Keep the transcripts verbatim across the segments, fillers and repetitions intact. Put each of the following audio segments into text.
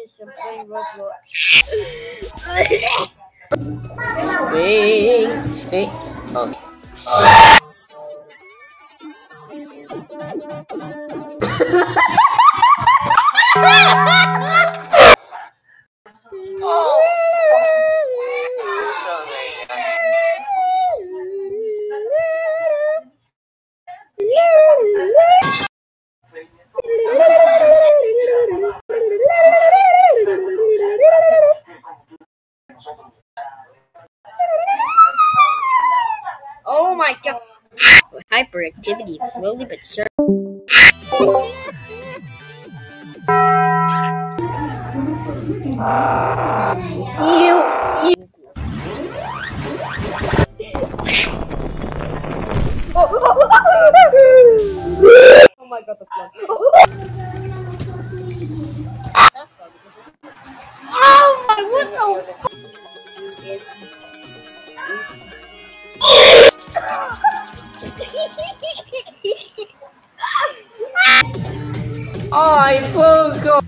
minutes of playing Roblox. Wait, stay. Oh. Oh my god! Hyperactivity, slowly but surely. You, you. Oh, oh my god, the flood. Oh my, what the fuck? I forgot.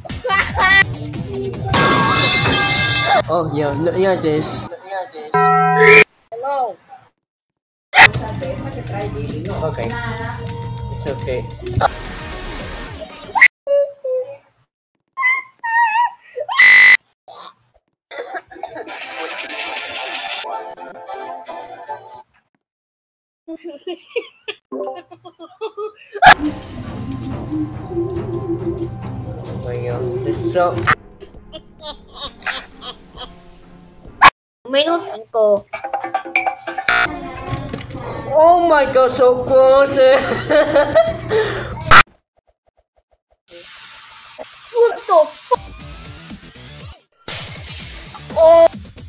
Oh yeah, look at this. Look at this. Hello. Okay. It's okay. Oh my god, it's so. Menos cinco. Oh my god, so close. What the fuck? Oh.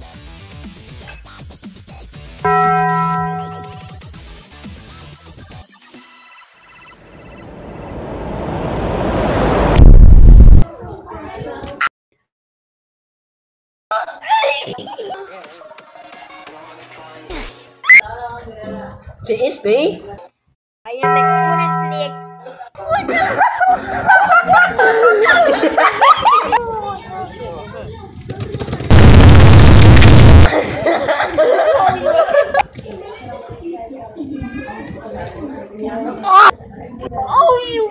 Seriously? I am currently ex- What the Oh, you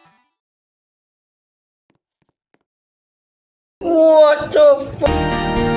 What the fuck?